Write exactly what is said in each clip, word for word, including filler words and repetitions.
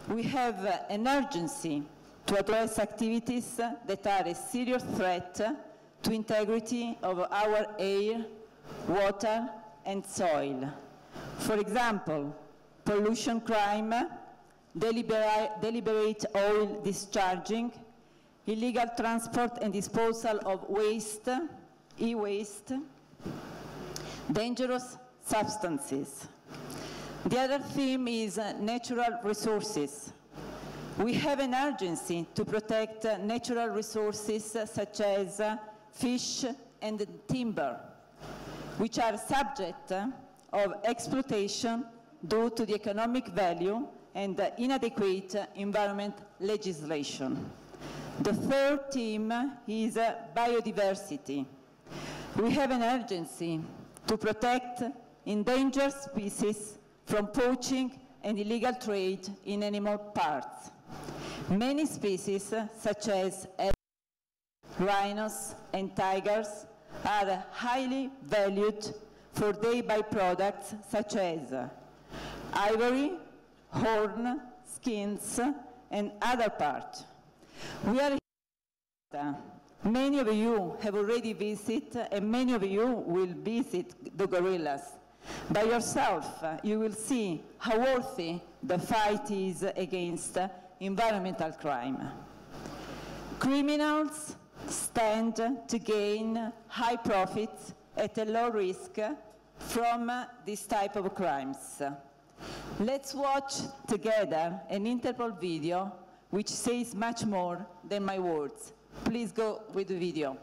We have uh, an urgency to address activities that are a serious threat to integrity of our air, water, and soil. For example, pollution crime, deliberate, deliberate oil discharging, illegal transport and disposal of waste, e-waste, dangerous substances. The other theme is uh, natural resources. We have an urgency to protect uh, natural resources uh, such as uh, fish and timber, which are subject uh, of exploitation due to the economic value and uh, inadequate uh, environment legislation. The third theme is uh, biodiversity. We have an urgency to protect endangered species from poaching and illegal trade in animal parts. Many species, uh, such as rhinos and tigers, are highly valued for their byproducts, such as uh, ivory, horn, skins, and other parts. We are here. Many of you have already visited, and many of you will visit the gorillas. By yourself, uh, you will see how worthy the fight is against uh, environmental crime. Criminals stand to gain high profits at a low risk from uh, this type of crimes. Let's watch together an Interpol video which says much more than my words. Please go with the video.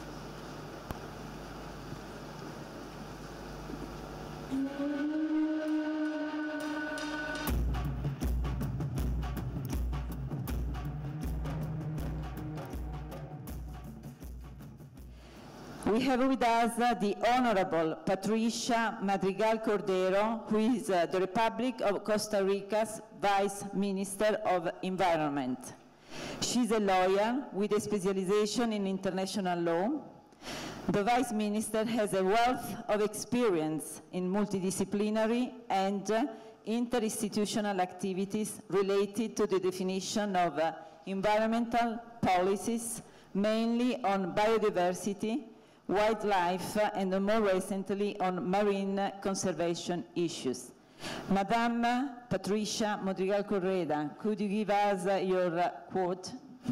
We have with us uh, the Honorable Patricia Madrigal Cordero, who is uh, the Republic of Costa Rica's Vice Minister of Environment. She's a lawyer with a specialization in international law. The Vice Minister has a wealth of experience in multidisciplinary and uh, interinstitutional activities related to the definition of uh, environmental policies, mainly on biodiversity, wildlife, uh, and uh, more recently on marine uh, conservation issues. Madame Patricia Madrigal Cordero, could you give us uh, your uh, quote?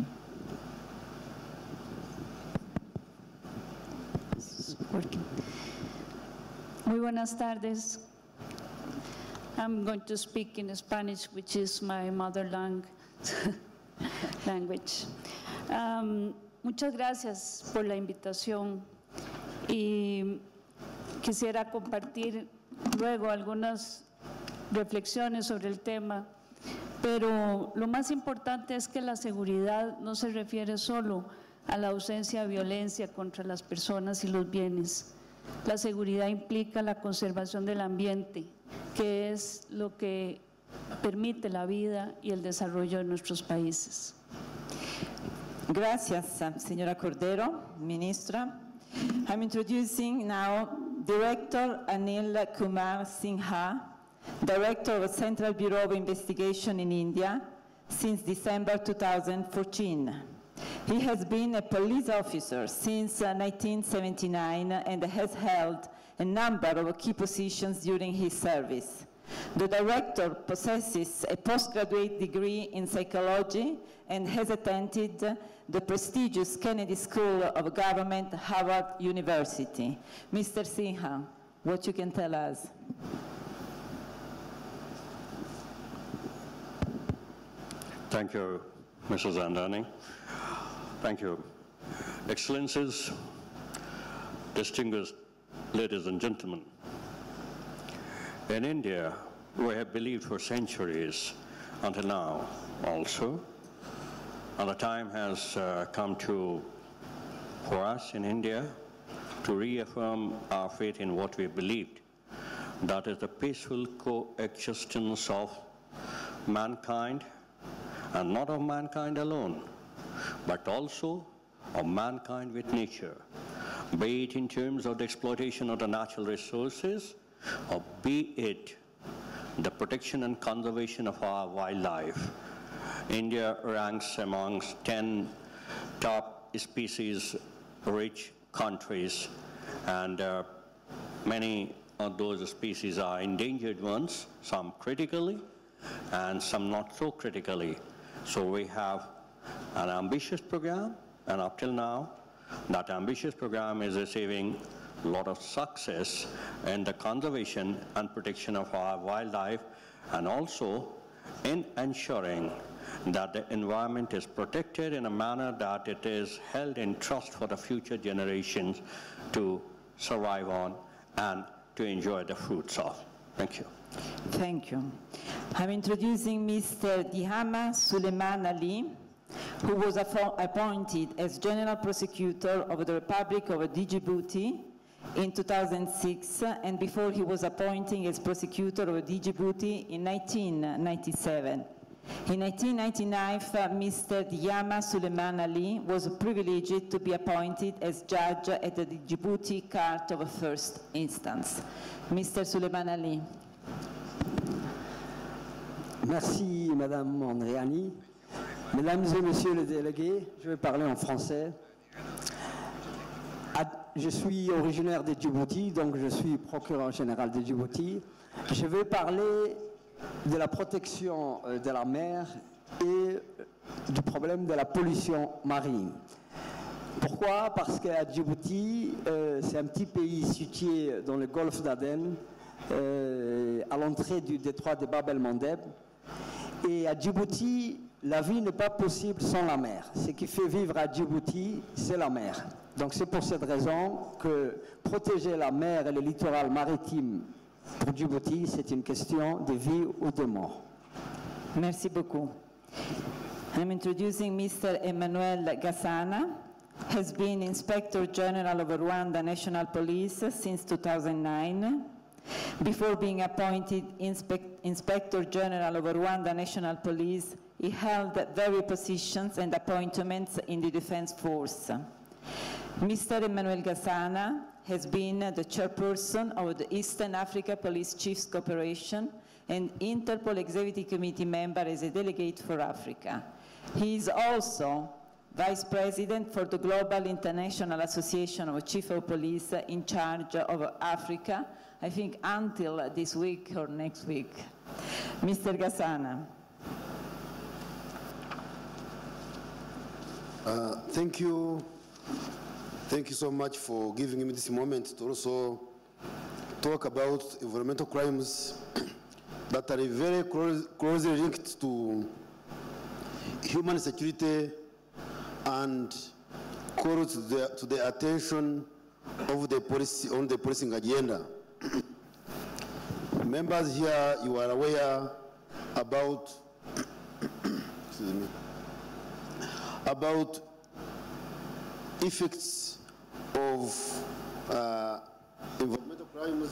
Muy buenas tardes. I'm going to speak in Spanish, which is my mother tongue language. Um, muchas gracias por la invitación y quisiera compartir luego algunas reflexiones sobre el tema, pero lo más importante es que la seguridad no se refiere solo a la ausencia de violencia contra las personas y los bienes. La seguridad implica la conservación del ambiente, que es lo que permite la vida y el desarrollo de nuestros países. Gracias, señora Cordero, ministra. I'm introducing now Director Anil Kumar Sinha, Director of the Central Bureau of Investigation in India since December two thousand fourteen. He has been a police officer since uh, nineteen seventy-nine and has held a number of key positions during his service. The director possesses a postgraduate degree in psychology and has attended the prestigious Kennedy School of Government, Harvard University. Mister Sinha, what you can tell us? Thank you, Missus Zandani. Thank you. Excellencies, distinguished ladies and gentlemen, in India, we have believed for centuries, until now also, and the time has uh, come to, for us in India, to reaffirm our faith in what we believed, that is the peaceful coexistence of mankind, and not of mankind alone, but also of mankind with nature, be it in terms of the exploitation of the natural resources, or be it the protection and conservation of our wildlife. India ranks amongst ten top species-rich countries, and uh, many of those species are endangered ones, some critically and some not so critically. So we have an ambitious program, and up till now, that ambitious program is receiving a lot of success in the conservation and protection of our wildlife, and also in ensuring that the environment is protected in a manner that it is held in trust for the future generations to survive on and to enjoy the fruits of. Thank you. Thank you. I'm introducing Mister Dihama Suleiman Ali, who was appointed as General Prosecutor of the Republic of Djibouti in two thousand six, and before he was appointed as Prosecutor of Djibouti in nineteen ninety-seven. In nineteen ninety-nine, Mister Dihama Suleiman Ali was privileged to be appointed as judge at the Djibouti Court of First Instance. Mister Suleiman Ali. Merci, Madame Andréani. Mesdames et Messieurs les délégués, je vais parler en français. Je suis originaire de Djibouti, donc je suis procureur général de Djibouti. Je vais parler de la protection de la mer et du problème de la pollution marine. Pourquoi? Parce qu'à Djibouti, euh, c'est un petit pays situé dans le golfe d'Aden, euh, à l'entrée du détroit de Bab el-Mandeb. Et à Djibouti, la vie n'est pas possible sans la mer. Ce qui fait vivre à Djibouti, c'est la mer. Donc c'est pour cette raison que protéger la mer et le littoral maritime pour Djibouti, c'est une question de vie ou de mort. Merci beaucoup. I'm introducing Mister Emmanuel Gassana, has been Inspector General of Rwanda National Police since two thousand nine. Before being appointed Inspec Inspector General of Rwanda National Police, he held various positions and appointments in the Defense Force. Mister Emmanuel Gassana has been the chairperson of the Eastern Africa Police Chiefs Cooperation and Interpol Executive Committee member as a delegate for Africa. He is also Vice President for the Global International Association of Chiefs of Police in charge of Africa, I think until this week or next week. Mister Gassana. Uh, thank you. Thank you so much for giving me this moment to also talk about environmental crimes that are very close, closely linked to human security and call to the, to the attention of the policy, on the policing agenda. Members here, you are aware about, excuse me, about effects of uh, environmental crimes.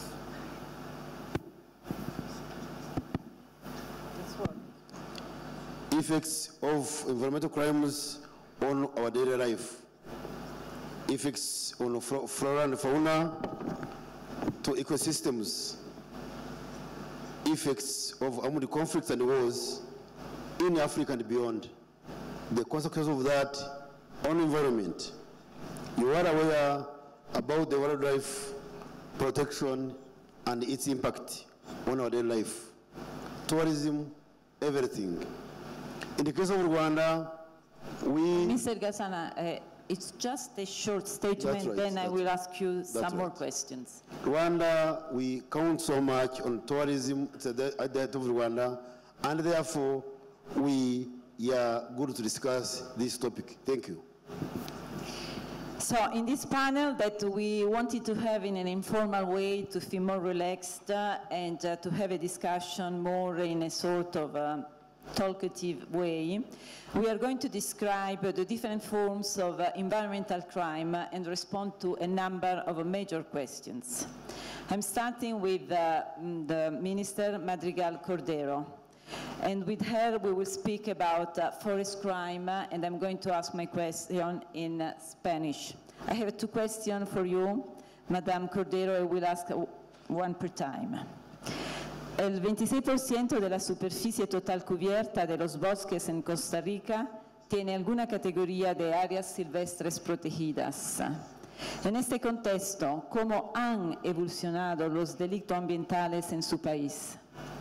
Effects of environmental crimes on our daily life. Effects on flora and fauna, to ecosystems. Effects of armed conflicts and wars in Africa and beyond. The consequence of that on environment. You are aware about the wildlife protection and its impact on our daily life. Tourism, everything. In the case of Rwanda, we... Mister Gassana, uh, it's just a short statement, right, then I will right. ask you some right. more questions. Rwanda, we count so much on tourism at the head of Rwanda, and therefore we are good to discuss this topic. Thank you. So in this panel that we wanted to have in an informal way to feel more relaxed uh, and uh, to have a discussion more in a sort of uh, talkative way, we are going to describe uh, the different forms of uh, environmental crime uh, and respond to a number of uh, major questions. I'm starting with uh, the Minister Madrigal Cordero. And with her, we will speak about uh, forest crime, uh, and I'm going to ask my question in uh, Spanish. I have two questions for you, Madame Cordero. I will ask one per time. El veintiséis por ciento de la superficie total cubierta de los bosques en Costa Rica tiene alguna categoría de áreas silvestres protegidas. En este contexto, ¿cómo han evolucionado los delitos ambientales en su país?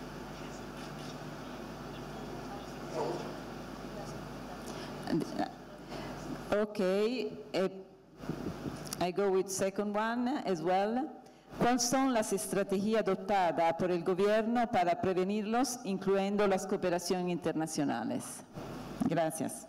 Okay, uh, I go with second one as well. ¿Cuáles son las estrategias adoptadas por el gobierno para prevenirlos, incluyendo las cooperaciones internacionales? Gracias.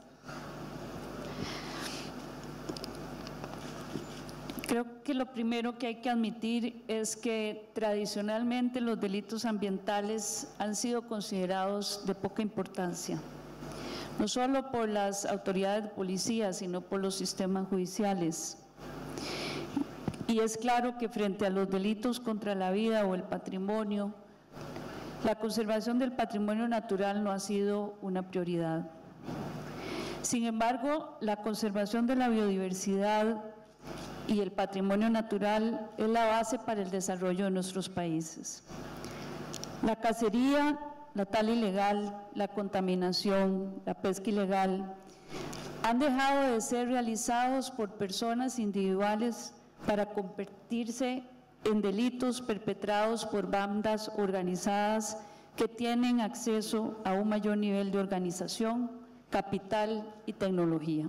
Creo que lo primero que hay que admitir es que tradicionalmente los delitos ambientales han sido considerados de poca importancia, no solo por las autoridades de policía, sino por los sistemas judiciales. Y es claro que frente a los delitos contra la vida o el patrimonio, la conservación del patrimonio natural no ha sido una prioridad. Sin embargo, la conservación de la biodiversidad y el patrimonio natural es la base para el desarrollo de nuestros países. La cacería, la tala ilegal, la contaminación, la pesca ilegal, han dejado de ser realizados por personas individuales para convertirse en delitos perpetrados por bandas organizadas que tienen acceso a un mayor nivel de organización, capital y tecnología.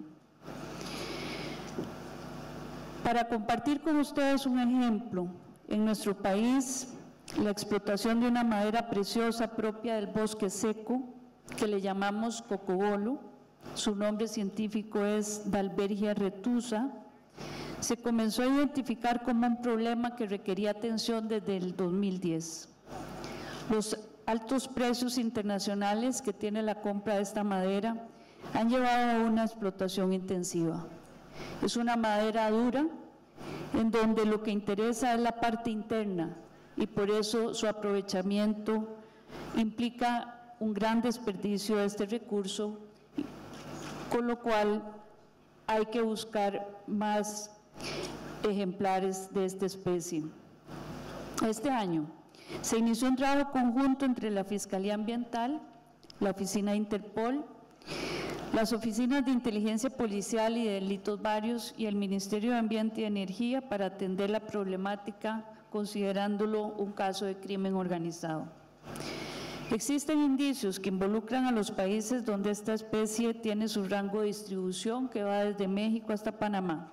Para compartir con ustedes un ejemplo, en nuestro país, la explotación de una madera preciosa propia del bosque seco, que le llamamos cocobolo, su nombre científico es Dalbergia retusa, se comenzó a identificar como un problema que requería atención desde el dos mil diez. Los altos precios internacionales que tiene la compra de esta madera han llevado a una explotación intensiva. Es una madera dura, en donde lo que interesa es la parte interna, y por eso su aprovechamiento implica un gran desperdicio de este recurso, con lo cual hay que buscar más ejemplares de esta especie. Este año se inició un trabajo conjunto entre la Fiscalía Ambiental, la Oficina de INTERPOL, las Oficinas de Inteligencia Policial y de Delitos Varios y el Ministerio de Ambiente y Energía para atender la problemática, considerándolo un caso de crimen organizado. Existen indicios que involucran a los países donde esta especie tiene su rango de distribución, que va desde México hasta Panamá.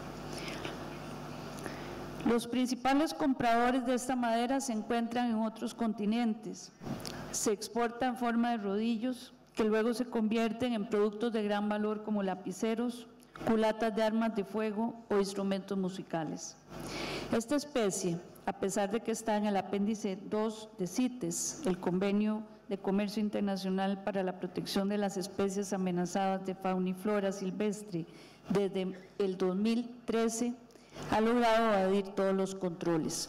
Los principales compradores de esta madera se encuentran en otros continentes. Se exporta en forma de rodillos, que luego se convierten en productos de gran valor como lapiceros, culatas de armas de fuego o instrumentos musicales. Esta especie, a pesar de que está en el apéndice dos de CITES, el Convenio de Comercio Internacional para la Protección de las Especies Amenazadas de Fauna y Flora Silvestre, desde el dos mil trece, ha logrado evadir todos los controles.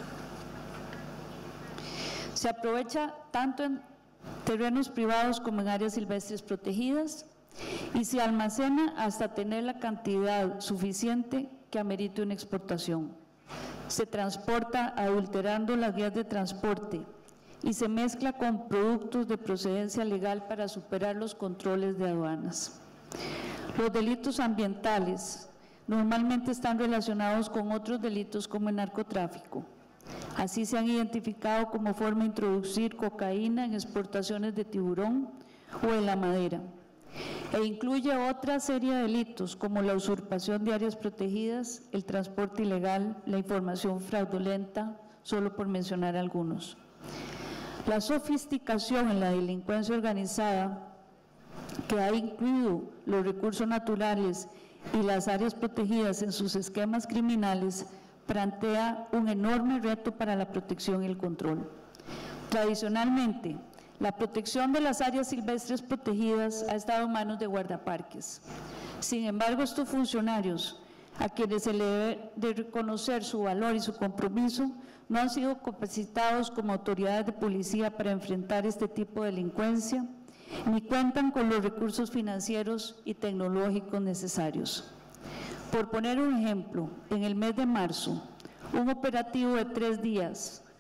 Se aprovecha tanto en terrenos privados como en áreas silvestres protegidas y se almacena hasta tener la cantidad suficiente que amerite una exportación. Se transporta adulterando las vías de transporte y se mezcla con productos de procedencia legal para superar los controles de aduanas. Los delitos ambientales normalmente están relacionados con otros delitos como el narcotráfico. Así se han identificado como forma de introducir cocaína en exportaciones de tiburón o en la madera, e incluye otra serie de delitos como la usurpación de áreas protegidas, el transporte ilegal, la información fraudulenta, solo por mencionar algunos. La sofisticación en la delincuencia organizada, que ha incluido los recursos naturales y las áreas protegidas en sus esquemas criminales, plantea un enorme reto para la protección y el control. Tradicionalmente, la protección de las áreas silvestres protegidas ha estado en manos de guardaparques. Sin embargo, estos funcionarios, a quienes se le debe de reconocer su valor y su compromiso, no han sido capacitados como autoridades de policía para enfrentar este tipo de delincuencia, ni cuentan con los recursos financieros y tecnológicos necesarios. Por poner un ejemplo, en el mes de marzo, un operativo de tres días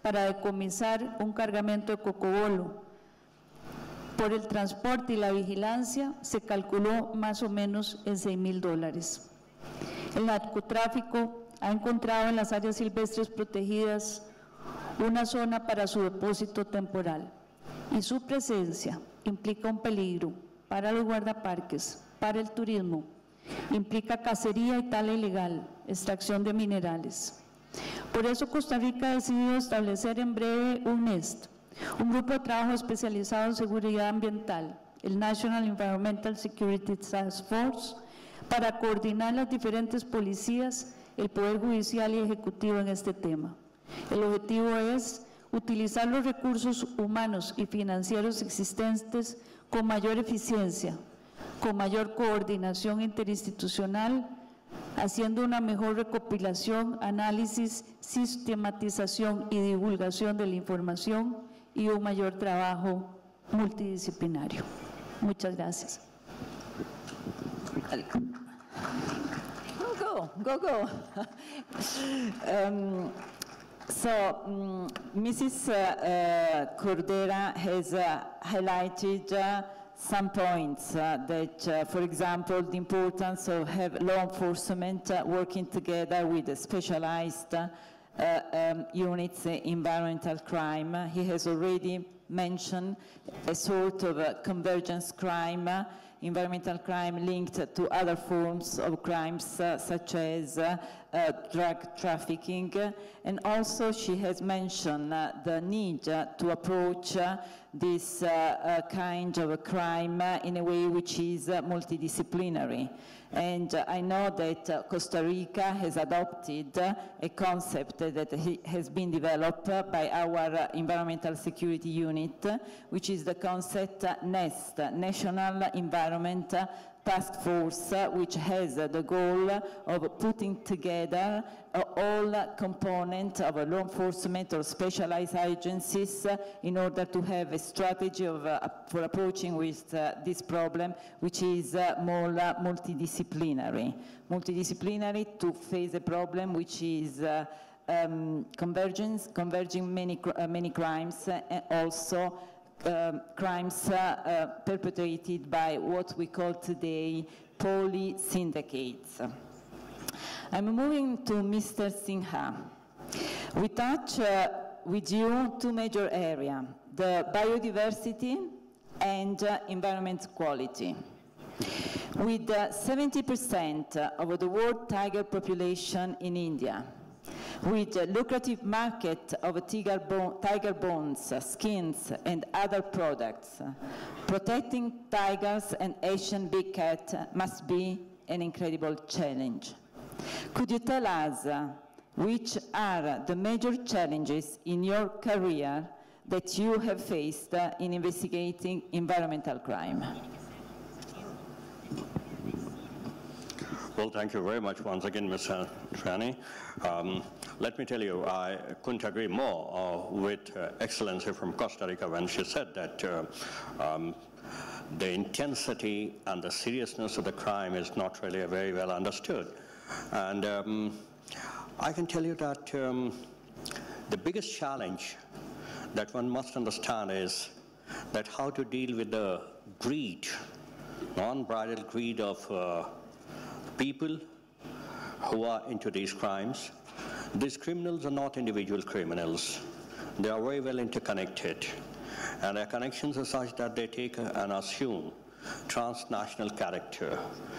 para decomisar un cargamento de cocobolo. Por el transporte y la vigilancia se calculó más o menos en seis mil dólares. El narcotráfico ha encontrado en las áreas silvestres protegidas una zona para su depósito temporal y su presencia implica un peligro para los guardaparques, para el turismo, implica cacería y tala ilegal, extracción de minerales. Por eso Costa Rica ha decidido establecer en breve un NEST, un grupo de trabajo especializado en seguridad ambiental, el National Environmental Security Task Force, para coordinar las diferentes policías, el Poder Judicial y Ejecutivo en este tema. El objetivo es utilizar los recursos humanos y financieros existentes con mayor eficiencia, con mayor coordinación interinstitucional, haciendo una mejor recopilación, análisis, sistematización y divulgación de la información y un mayor trabajo multidisciplinario. Muchas gracias. Go, go, go. um, so, um, Missus Uh, uh, Cordera has uh, highlighted uh, some points uh, that, uh, for example, the importance of have law enforcement uh, working together with the specialized uh, um, units in environmental crime. He has already mentioned a sort of a convergence crime, uh, environmental crime linked to other forms of crimes uh, such as uh, uh, drug trafficking. And also she has mentioned uh, the need uh, to approach uh, this uh, uh, kind of a crime uh, in a way which is uh, multidisciplinary. And uh, I know that uh, Costa Rica has adopted uh, a concept that he has been developed uh, by our uh, Environmental Security Unit, uh, which is the concept uh, NEST, National Environment uh, Task Force, uh, which has uh, the goal of putting together uh, all uh, components of uh, law enforcement or specialized agencies uh, in order to have a strategy of, uh, for approaching with uh, this problem, which is uh, more uh, multidisciplinary. Multidisciplinary to face a problem which is uh, um, convergence, converging many, cr uh, many crimes uh, and also Um, crimes uh, uh, perpetrated by what we call today poly-syndicates. I'm moving to Mister Sinha. We touch uh, with you two major areas, the biodiversity and uh, environment quality. With uh, seventy percent of the world tiger population in India, with a lucrative market of tiger, bone, tiger bones, uh, skins, and other products, uh, protecting tigers and Asian big cat uh, must be an incredible challenge. Could you tell us uh, which are the major challenges in your career that you have faced uh, in investigating environmental crime? Well, thank you very much once again, Miz Trani. Um, let me tell you, I couldn't agree more uh, with uh, Excellency from Costa Rica when she said that uh, um, the intensity and the seriousness of the crime is not really very well understood. And um, I can tell you that um, the biggest challenge that one must understand is that how to deal with the greed, non-bridled greed of uh, people who are into these crimes. These criminals are not individual criminals. They are very well interconnected. And their connections are such that they take and assume transnational character.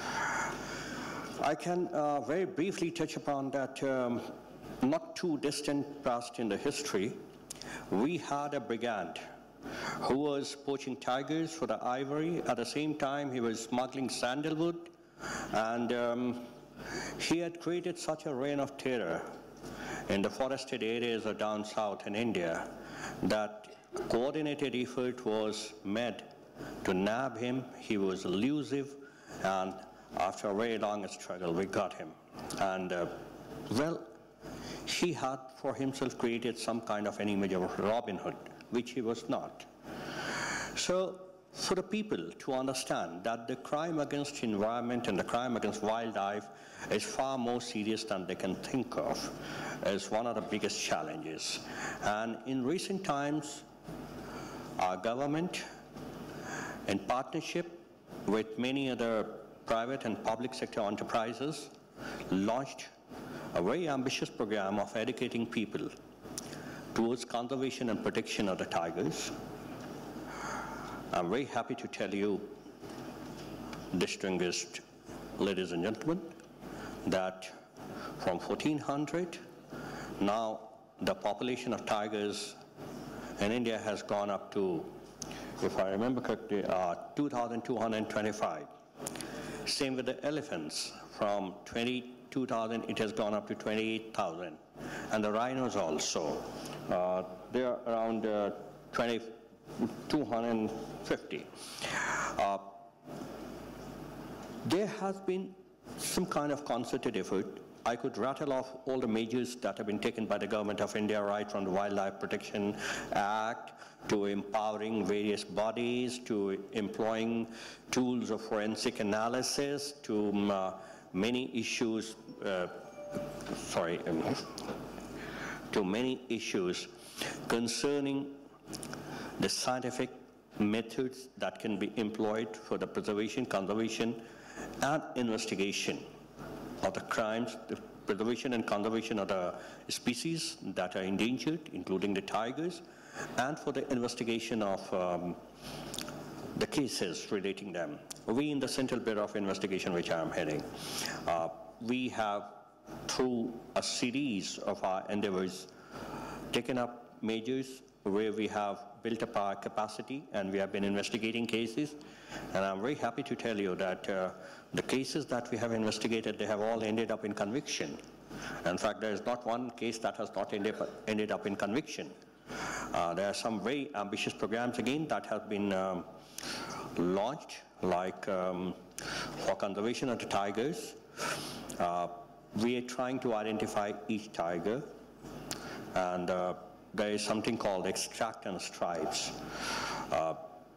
I can uh, very briefly touch upon that um, not too distant past in the history, we had a brigand who was poaching tigers for the ivory. At the same time, he was smuggling sandalwood. And um, he had created such a reign of terror in the forested areas of down south in India that coordinated effort was made to nab him. He was elusive, and after a very long struggle, we got him. And uh, well, he had for himself created some kind of an image of Robin Hood, which he was not. So for the people to understand that the crime against environment and the crime against wildlife is far more serious than they can think of, is one of the biggest challenges. And in recent times, our government, in partnership with many other private and public sector enterprises, launched a very ambitious program of educating people towards conservation and protection of the tigers. I'm very happy to tell you, distinguished ladies and gentlemen, that from fourteen hundred, now the population of tigers in India has gone up to, if I remember correctly, uh, two thousand two hundred twenty-five. Same with the elephants. From twenty-two thousand, it has gone up to twenty-eight thousand. And the rhinos also. Uh, they are around uh, two hundred fifty. Uh, there has been some kind of concerted effort. I could rattle off all the measures that have been taken by the government of India, right from the Wildlife Protection Act to empowering various bodies, to employing tools of forensic analysis, to um, uh, many issues, uh, sorry, um, to many issues concerning the scientific methods that can be employed for the preservation, conservation, and investigation of the crimes, the preservation and conservation of the species that are endangered, including the tigers, and for the investigation of um, the cases relating them. We in the Central Bureau of Investigation, which I am heading, uh, we have, through a series of our endeavors, taken up measures where we have built up our capacity and we have been investigating cases. And I'm very happy to tell you that uh, the cases that we have investigated, they have all ended up in conviction. In fact, there is not one case that has not ended up, ended up in conviction. Uh, there are some very ambitious programs, again, that have been um, launched, like um, for conservation of the tigers. Uh, we are trying to identify each tiger, and uh, there is something called extract and stripes. Uh,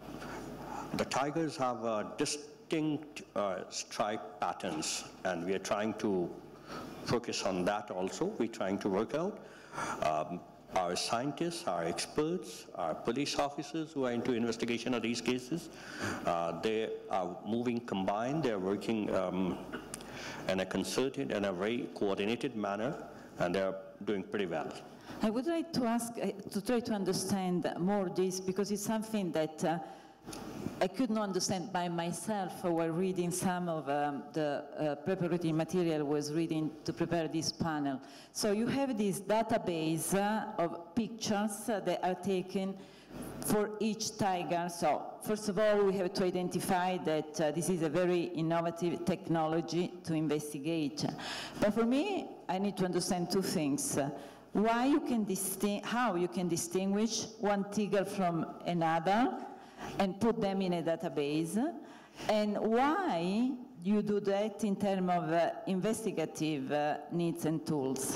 the tigers have uh, distinct uh, stripe patterns, and we are trying to focus on that also. We're trying to work out. Um, our scientists, our experts, our police officers who are into investigation of these cases, uh, they are moving combined. They're working um, in a concerted and a very coordinated manner, and they're doing pretty well. I would like to ask, uh, to try to understand more this, because it's something that uh, I could not understand by myself while reading some of um, the uh, preparatory material I was reading to prepare this panel. So you have this database uh, of pictures uh, that are taken for each tiger. So first of all, we have to identify that uh, this is a very innovative technology to investigate. But for me, I need to understand two things. Why you can distinguish, how you can distinguish one tiger from another and put them in a database, and why you do that in terms of uh, investigative uh, needs and tools?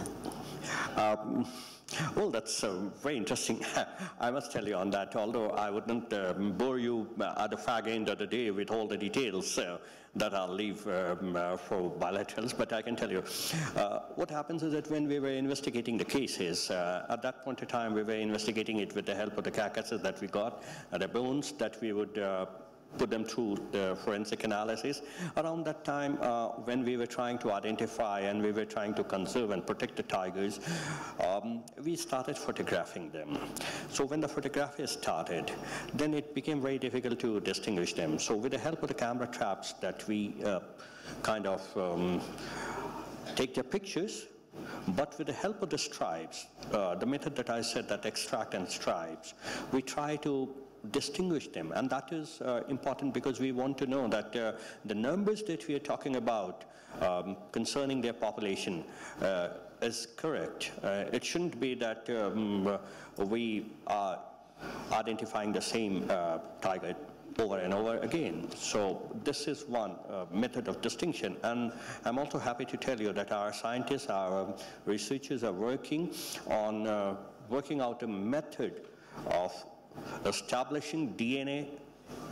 Um, well, that's uh, very interesting. I must tell you on that, although I wouldn't um, bore you at the fag end of the day with all the details uh, that I'll leave um, uh, for bilaterals, but I can tell you. Uh, what happens is that when we were investigating the cases, uh, at that point in time, we were investigating it with the help of the carcasses that we got, uh, the bones that we would uh, put them through the forensic analysis. Around that time, uh, when we were trying to identify and we were trying to conserve and protect the tigers, um, we started photographing them. So when the photography started, then it became very difficult to distinguish them. So with the help of the camera traps that we uh, kind of um, take their pictures, but with the help of the stripes, uh, the method that I said, that extract and stripes, we try to distinguish them, and that is uh, important because we want to know that uh, the numbers that we are talking about um, concerning their population uh, is correct. Uh, it shouldn't be that um, uh, we are identifying the same uh, tiger over and over again. So this is one uh, method of distinction, and I'm also happy to tell you that our scientists, our um, researchers are working on uh, working out a method of establishing D N A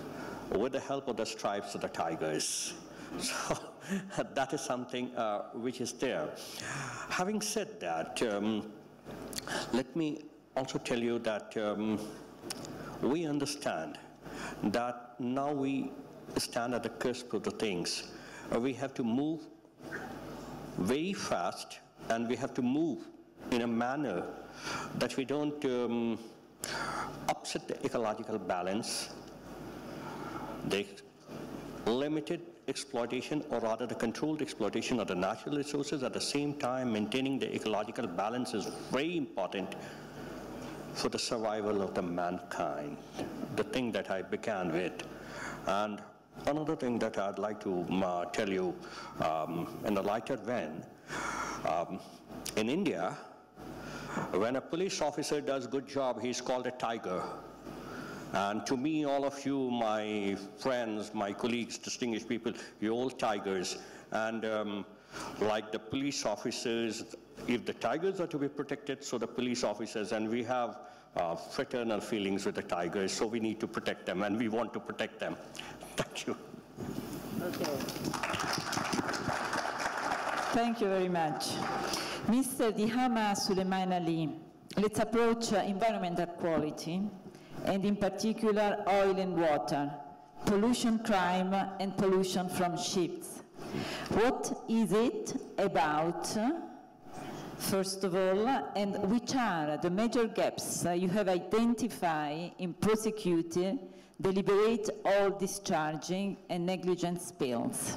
with the help of the stripes of the tigers. So that is something uh, which is there. Having said that, um, let me also tell you that um, we understand that now we stand at the cusp of the things. Uh, we have to move very fast, and we have to move in a manner that we don't um, upset the ecological balance, the limited exploitation, or rather the controlled exploitation of the natural resources. At the same time, maintaining the ecological balance is very important for the survival of the mankind, the thing that I began with. And another thing that I'd like to uh, tell you um, in a lighter vein, um, in India, when a police officer does a good job, he's called a tiger. And to me, all of you, my friends, my colleagues, distinguished people, you're all tigers. And um, like the police officers, if the tigers are to be protected, so the police officers, and we have uh, fraternal feelings with the tigers, so we need to protect them, and we want to protect them. Thank you. Okay. Thank you very much. Mister Dihama Suleiman Ali, let's approach uh, environmental quality, and in particular oil and water, pollution crime and pollution from ships. What is it about, first of all, and which are the major gaps uh, you have identified in prosecuting deliberate oil discharging and negligent spills?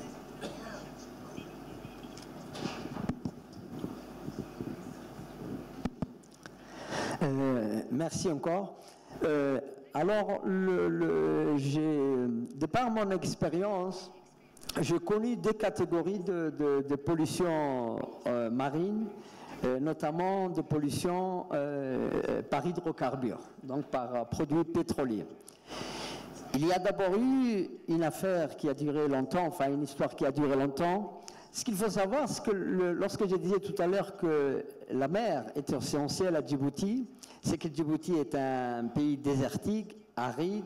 Euh, merci encore. Euh, alors, le, le, de par mon expérience, j'ai connu deux catégories de, de, de pollution euh, marine, euh, notamment de pollution euh, par hydrocarbures, donc par produits pétroliers. Il y a d'abord eu une affaire qui a duré longtemps, enfin une histoire qui a duré longtemps. Ce qu'il faut savoir, c'est que le, lorsque je disais tout à l'heure que la mer est essentielle à Djibouti, c'est que Djibouti est un pays désertique, aride.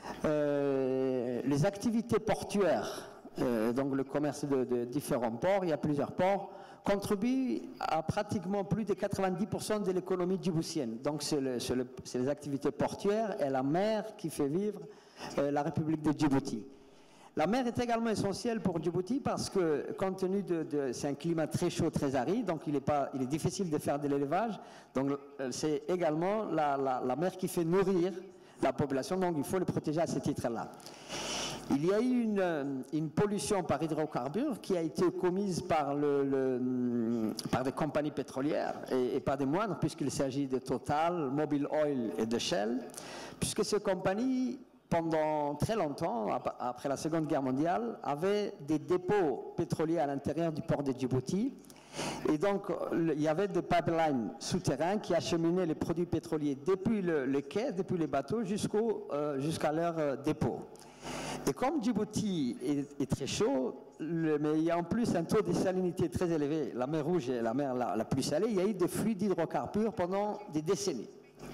Euh, les activités portuaires, euh, donc le commerce de, de différents ports, il y a plusieurs ports, contribuent à pratiquement plus de quatre-vingt-dix pour cent de l'économie djiboutienne. Donc c'est le, le, les activités portuaires et la mer qui fait vivre euh, la République de Djibouti. La mer est également essentielle pour Djibouti parce que, compte tenu de, de c'est un climat très chaud, très aride, donc il est, pas, il est difficile de faire de l'élevage. Donc c'est également la, la, la mer qui fait nourrir la population, donc il faut le protéger à ce titre-là. Il y a eu une, une pollution par hydrocarbures qui a été commise par, le, le, par des compagnies pétrolières et, et pas des moindres, puisqu'il s'agit de Total, Mobil Oil et de Shell, puisque ces compagnies, pendant très longtemps, après la Seconde Guerre mondiale, avaient des dépôts pétroliers à l'intérieur du port de Djibouti. Et donc, il y avait des pipelines souterrains qui acheminaient les produits pétroliers depuis le, les quais, depuis les bateaux, jusqu'au, euh, jusqu'à leur euh, dépôt. Et comme Djibouti est, est très chaud, le, mais il y a en plus un taux de salinité très élevé, la mer Rouge est la mer la, la plus salée, il y a eu des flux d'hydrocarbures pendant des décennies.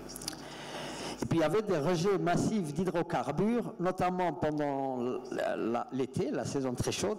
Et puis il y avait des rejets massifs d'hydrocarbures, notamment pendant l'été, la saison très chaude,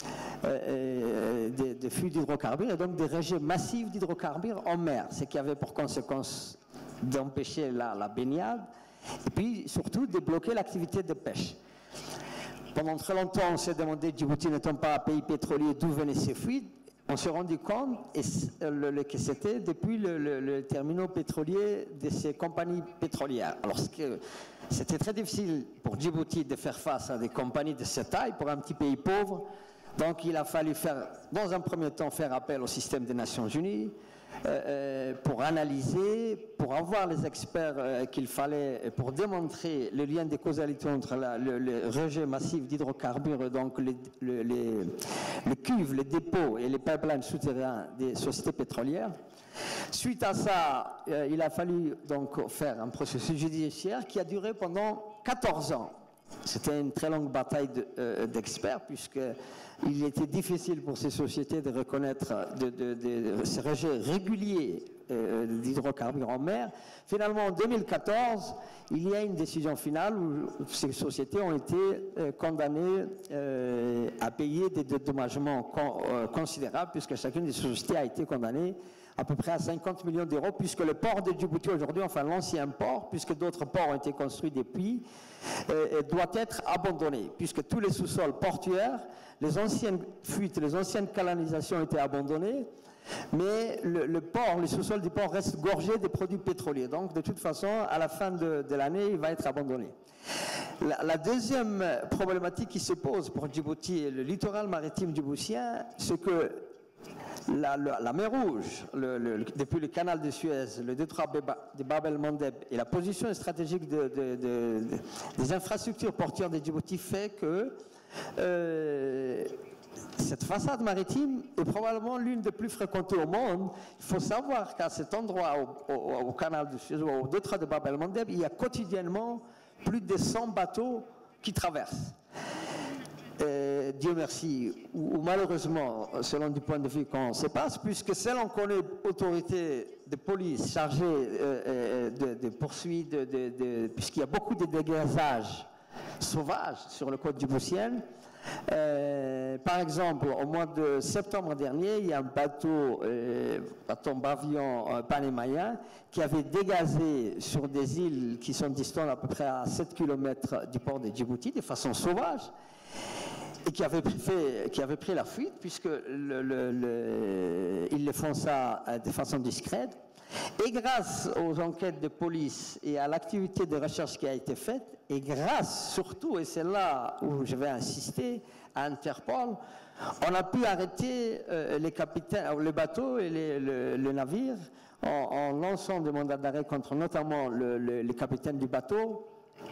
euh, des, des flux d'hydrocarbures, et donc des rejets massifs d'hydrocarbures en mer, ce qui avait pour conséquence d'empêcher la, la baignade, et puis surtout de bloquer l'activité de pêche. Pendant très longtemps, on s'est demandé, Djibouti n'étant pas un pays pétrolier, d'où venaient ces fuites. On s'est rendu compte et le, le, que c'était depuis le, le, le terminal pétrolier de ces compagnies pétrolières. Alors c'était très difficile pour Djibouti de faire face à des compagnies de cette taille pour un petit pays pauvre. Donc il a fallu faire, dans un premier temps, faire appel au système des Nations Unies euh, pour analyser, pour avoir les experts euh, qu'il fallait pour démontrer le lien de causalité entre la, le, le rejet massif d'hydrocarbures, donc les, les, les, les cuves, les dépôts et les pipelines souterrains des sociétés pétrolières. Suite à ça, euh, il a fallu donc faire un processus judiciaire qui a duré pendant quatorze ans. C'était une très longue bataille d'experts, de, euh, puisqu'il était difficile pour ces sociétés de reconnaître de, de, de, de ces rejets réguliers euh, d'hydrocarbures en mer. Finalement, en deux mille quatorze, il y a une décision finale où ces sociétés ont été euh, condamnées euh, à payer des dédommagements con, euh, considérables, puisque chacune des sociétés a été condamnée à peu près à cinquante millions d'euros, puisque le port de Djibouti aujourd'hui, enfin l'ancien port, puisque d'autres ports ont été construits depuis, euh, doit être abandonné, puisque tous les sous-sols portuaires, les anciennes fuites, les anciennes canalisations ont été abandonnées, mais le, le port, les sous-sols du port restent gorgés de produits pétroliers. Donc, de toute façon, à la fin de, de l'année, il va être abandonné. La, la deuxième problématique qui se pose pour Djibouti et le littoral maritime djiboutien, c'est que La, la, la mer Rouge, le, le, depuis le canal de Suez, le détroit de Bab el-Mandeb et la position stratégique de, de, de, de, des infrastructures portuaires de Djibouti fait que euh, cette façade maritime est probablement l'une des plus fréquentées au monde. Il faut savoir qu'à cet endroit, au, au, au canal de Suez, au détroit de Bab el-Mandeb, il y a quotidiennement plus de cent bateaux qui traversent. Euh, Dieu merci, ou, ou malheureusement, selon du point de vue qu'on se passe, puisque celle on connaît autorité de police chargée euh, de, de poursuites, de, de, de, puisqu'il y a beaucoup de dégazages sauvages sur le côte djiboutienne. Euh, par exemple, au mois de septembre dernier, il y a un bateau, euh, bateau avion euh, panémaïen qui avait dégazé sur des îles qui sont distantes à peu près à sept kilomètres du port de Djibouti de façon sauvage, et qui avait, fait, qui avait pris la fuite, puisque le, le, le, ils le font ça de façon discrète. Et grâce aux enquêtes de police et à l'activité de recherche qui a été faite, et grâce surtout, et c'est là où je vais insister, à Interpol, on a pu arrêter euh, les capitaines, les bateaux et les, le, le navire en, en lançant des mandats d'arrêt contre notamment le, le, les capitaines du bateau,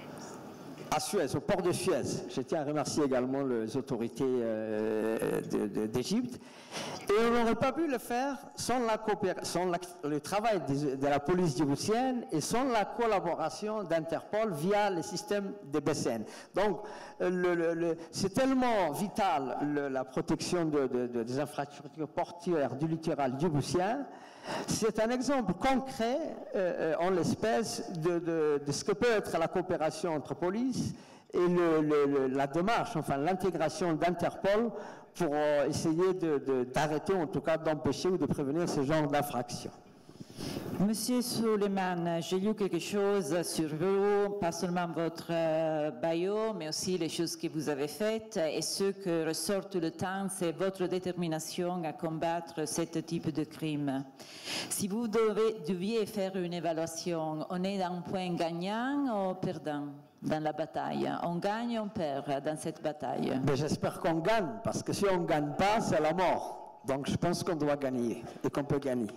à Suez, au port de Suez. Je tiens à remercier également les autorités euh, d'Égypte. Et on n'aurait pas pu le faire sans, la sans la, le travail de, de la police djiboutienne et sans la collaboration d'Interpol via le système des B C N. Donc, le, le, le, c'est tellement vital le, la protection de, de, de, des infrastructures portuaires du littoral djiboutien. C'est un exemple concret, euh, en l'espèce, de, de, de ce que peut être la coopération entre police et le, le, la démarche, enfin l'intégration d'Interpol pour euh, essayer d'arrêter, en tout cas d'empêcher ou de prévenir ce genre d'infraction. Monsieur Suleiman, j'ai lu quelque chose sur vous, pas seulement votre euh, bio, mais aussi les choses que vous avez faites. Et ce que ressort tout le temps, c'est votre détermination à combattre ce type de crime. Si vous devez, deviez faire une évaluation, on est dans un point gagnant ou perdant dans la bataille? On gagne ou on perd dans cette bataille? J'espère qu'on gagne, parce que si on ne gagne pas, c'est la mort. Donc je pense qu'on doit gagner et qu'on peut gagner.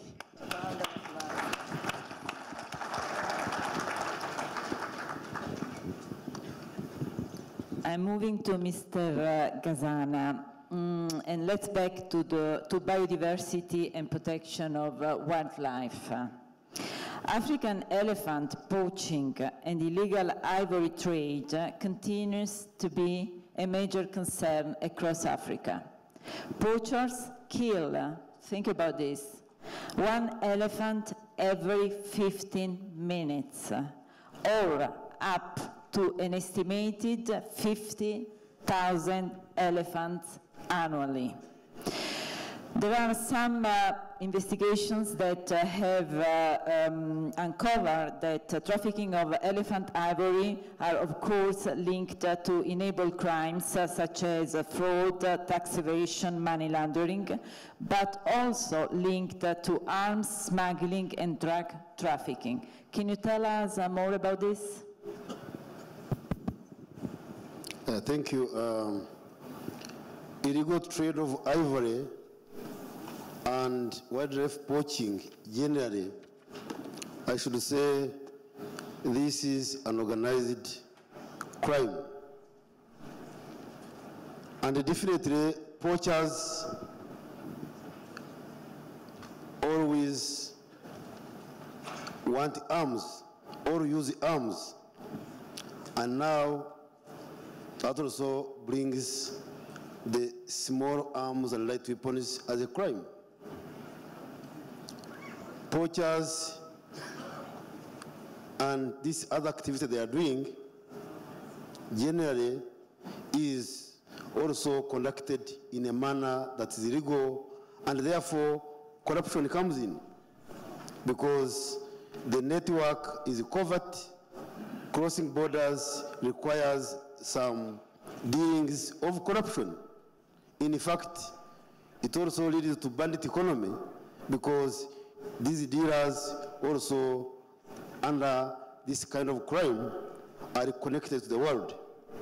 I'm moving to Mister Gazana, mm, and let's back to the to biodiversity and protection of uh, wildlife. African elephant poaching and illegal ivory trade uh, continues to be a major concern across Africa. Poachers kill, uh, think about this, one elephant every fifteen minutes, uh, or up to an estimated fifty thousand elephants annually. There are some uh, investigations that uh, have uh, um, uncovered that uh, trafficking of elephant ivory are of course linked uh, to enabled crimes uh, such as uh, fraud, uh, tax evasion, money laundering, but also linked uh, to arms smuggling and drug trafficking. Can you tell us uh, more about this? Uh, thank you. Um, illegal trade of ivory and wildlife poaching generally, I should say this is an organized crime. And definitely poachers always want arms or use arms. And now that also brings the small arms and light weapons as a crime. Poachers and this other activity they are doing generally is also conducted in a manner that is illegal, and therefore corruption comes in, because the network is covert. Crossing borders requires some dealings of corruption. In fact, it also leads to bandit economy, because these dealers also under this kind of crime are connected to the world.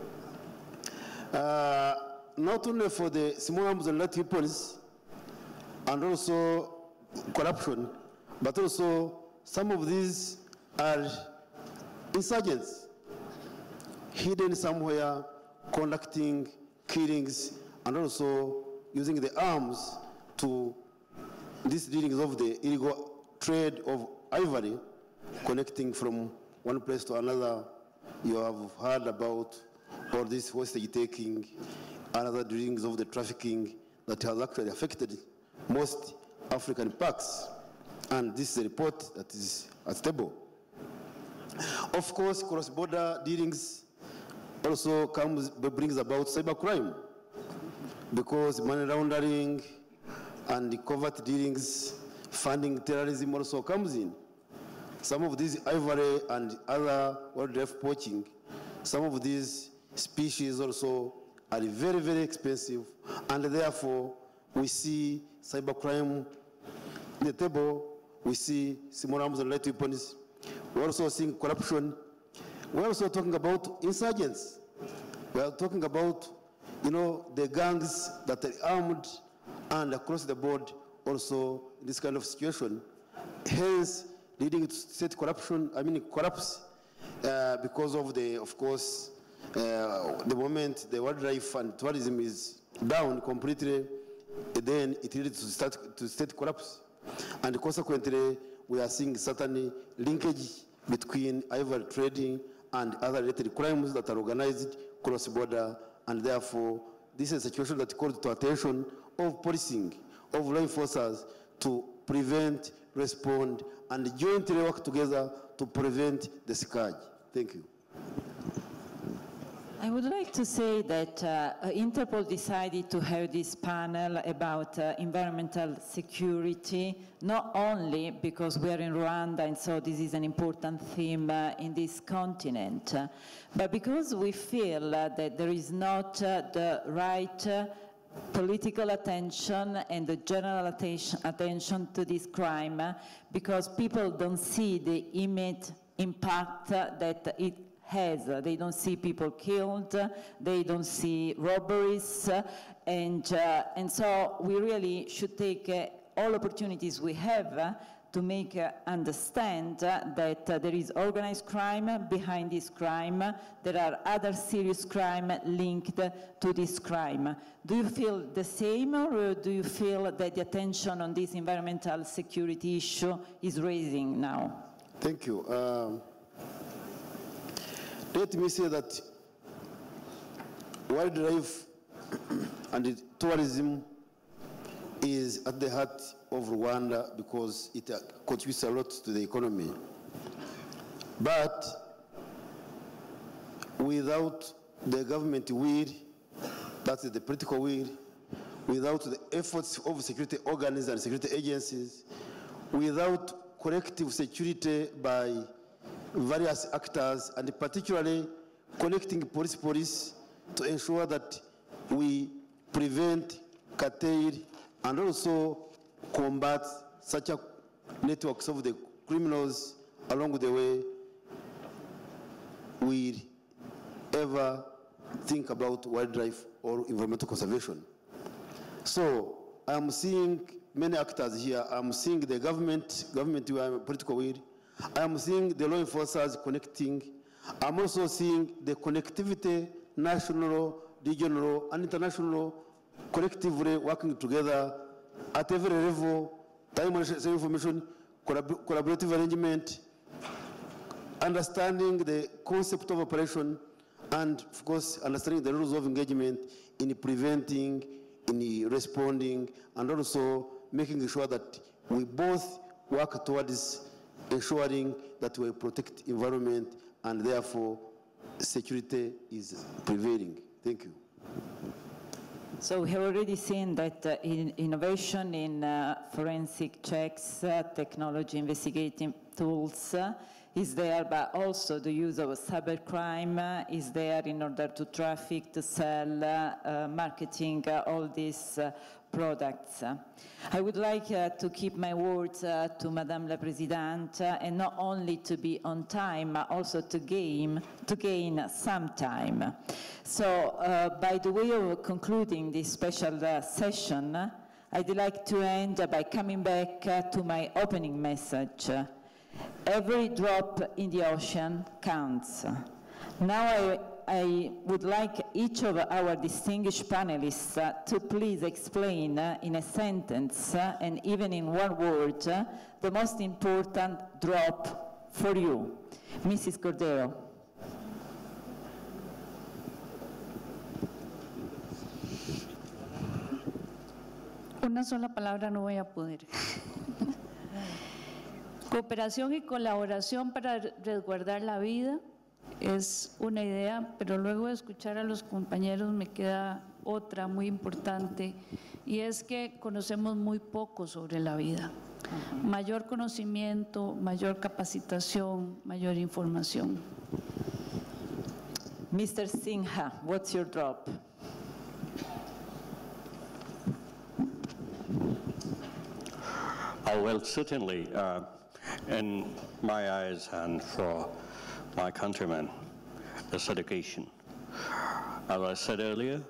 Uh, not only for the small arms and light weapons and also corruption, but also some of these are insurgents hidden somewhere, conducting killings and also using the arms to these dealings of the illegal trade of ivory, connecting from one place to another. You have heard about all this hostage taking and other dealings of the trafficking that has actually affected most African parks. And this is a report that is at the table. Of course, cross-border dealings also comes, brings about cybercrime, because money laundering and the covert dealings, funding terrorism also comes in. Some of these ivory and other wildlife poaching, some of these species also are very, very expensive, and therefore we see cybercrime in the table, we see small arms and light weapons, we're also seeing corruption, we're also talking about insurgents. We are talking about, you know, the gangs that are armed and across the board also in this kind of situation, hence leading to state corruption, I mean corrupts uh, because of the, of course, uh, the moment the wildlife and tourism is down completely, then it leads to, start, to state corrupts. And consequently, we are seeing certainly linkage between ivory trading and other related crimes that are organized cross-border, and therefore this is a situation that calls to attention of policing, of law enforcers to prevent, respond, and jointly work together to prevent the scourge. Thank you. I would like to say that uh, Interpol decided to have this panel about uh, environmental security, not only because we are in Rwanda and so this is an important theme uh, in this continent, uh, but because we feel uh, that there is not uh, the right uh, political attention and the general attention, attention to this crime, uh, because people don't see the immediate impact uh, that it has. They don't see people killed, they don't see robberies, and, uh, and so we really should take uh, all opportunities we have uh, to make uh, understand uh, that uh, there is organized crime behind this crime, there are other serious crime linked to this crime. Do you feel the same, or do you feel that the attention on this environmental security issue is raising now? Thank you. Um, Let me say that wildlife and tourism is at the heart of Rwanda because it contributes a lot to the economy. But without the government will, that is the political will, without the efforts of security organs and security agencies, without collective security by various actors, and particularly connecting police-police to ensure that we prevent, curtail, and also combat such a networks of the criminals along the way, we ever think about wildlife or environmental conservation. So I'm seeing many actors here. I'm seeing the government, government political will. I'm seeing the law enforcers connecting. I'm also seeing the connectivity, national, regional, and international, collectively working together at every level, time and information, collab collaborative arrangement, understanding the concept of operation, and of course, understanding the rules of engagement in preventing, in responding, and also making sure that we both work towards ensuring that we protect environment and therefore security is prevailing. Thank you. So we have already seen that uh, in innovation in uh, forensic checks, uh, technology investigating tools uh, is there, but also the use of cybercrime uh, is there in order to traffic, to sell, uh, uh, marketing, uh, all these uh, products. I would like uh, to keep my words uh, to Madame la Présidente, uh, and not only to be on time, but also to gain, to gain some time. So uh, by the way of concluding this special uh, session, uh, I'd like to end uh, by coming back uh, to my opening message. Uh, every drop in the ocean counts. Now I I would like each of our distinguished panelists uh, to please explain uh, in a sentence uh, and even in one word uh, the most important drop for you. Missus Cordero. Una sola palabra no voy a poder. Cooperación y colaboración para resguardar la vida es una idea, pero luego de escuchar a los compañeros me queda otra muy importante, y es que conocemos muy poco sobre la vida. Mayor conocimiento, mayor capacitación, mayor información. Mister Sinha, what's your drop? Oh, well, certainly, uh, in my eyes and for my countrymen, is education. As I said earlier,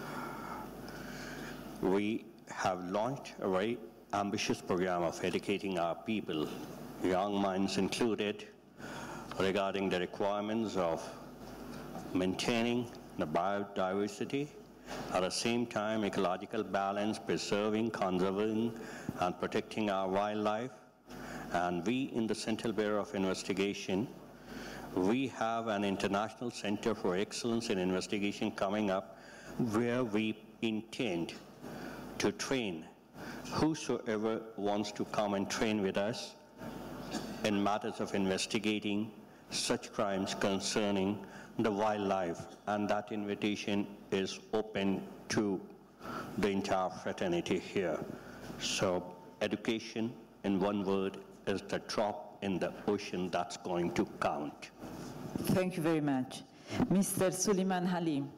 we have launched a very ambitious program of educating our people, young minds included, regarding the requirements of maintaining the biodiversity, at the same time ecological balance, preserving, conserving, and protecting our wildlife. And we in the Central Bureau of Investigation, we have an International Center for Excellence in Investigation coming up, where we intend to train whosoever wants to come and train with us in matters of investigating such crimes concerning the wildlife. And that invitation is open to the entire fraternity here. So education, in one word, is the drop in the ocean that's going to count. Thank you very much. Mister Suleiman Halim.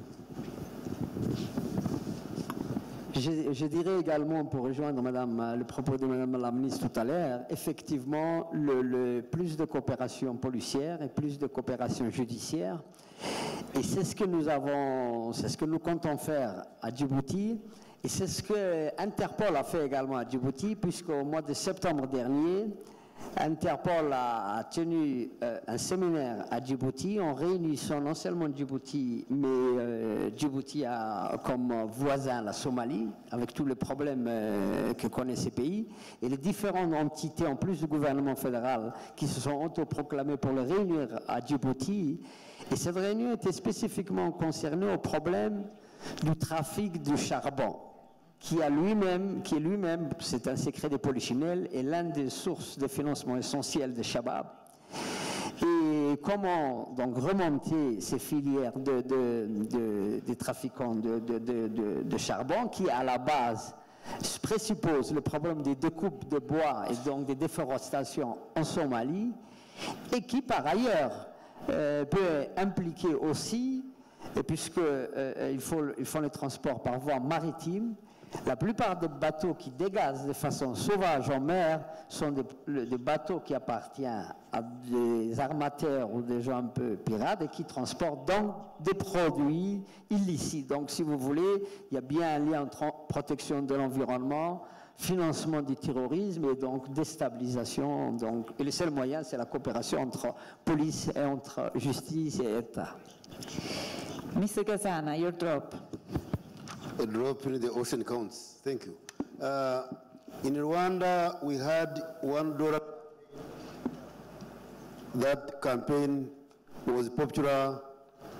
Je, je dirais également, pour rejoindre Madame, le propos de Madame la ministre tout à l'heure, effectivement, le, le plus de coopération policière et plus de coopération judiciaire. Et c'est ce que nous avons, c'est ce que nous comptons faire à Djibouti. Et c'est ce que Interpol a fait également à Djibouti, puisqu'au mois de septembre dernier, Interpol a tenu euh, un séminaire à Djibouti en réunissant non seulement Djibouti, mais euh, Djibouti a comme voisin la Somalie, avec tous les problèmes euh, que connaissent ces pays, et les différentes entités, en plus du gouvernement fédéral, qui se sont autoproclamées pour le réunir à Djibouti. Et cette réunion était spécifiquement concernée au problème du trafic du charbon, qui a lui-même, qui est lui-même, c'est un secret des polichinelles, est l'une des sources de financement essentielles de Shabab. Et comment donc remonter ces filières de, de, de, de trafiquants de, de, de, de, de charbon qui, à la base, présuppose le problème des découpes de bois et donc des déforestations en Somalie, et qui, par ailleurs, euh, peut impliquer aussi, puisqu'ils euh, font, ils font le transport par voie maritime. La plupart des bateaux qui dégazent de façon sauvage en mer sont des, des bateaux qui appartiennent à des armateurs ou des gens un peu pirates et qui transportent donc des produits illicites. Donc, si vous voulez, il y a bien un lien entre protection de l'environnement, financement du terrorisme et donc déstabilisation. Donc, et le seul moyen, c'est la coopération entre police et entre justice et État. Mister Gazana, your drop. A drop in the ocean counts. Thank you. Uh, in Rwanda, we had one dollar. That campaign was popular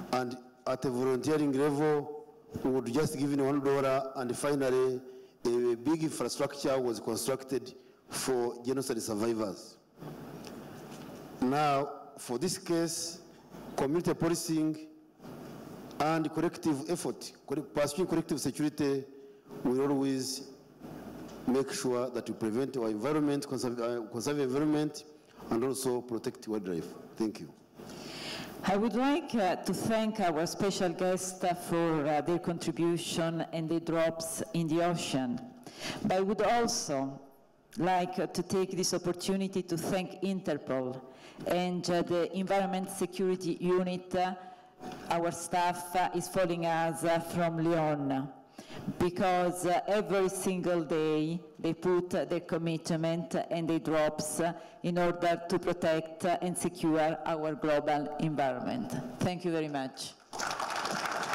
and at a volunteering level, we would just give in one dollar, and finally, a big infrastructure was constructed for genocide survivors. Now, for this case, community policing and collective effort, pursuing collective security, will always make sure that we prevent our environment, conserve, uh, conserve environment, and also protect wildlife. Thank you. I would like uh, to thank our special guests uh, for uh, their contribution and their drops in the ocean. But I would also like uh, to take this opportunity to thank Interpol and uh, the Environment Security Unit. Uh, our staff uh, is following us uh, from Lyon, because uh, every single day they put uh, their commitment and their drops uh, in order to protect uh, and secure our global environment. Thank you very much.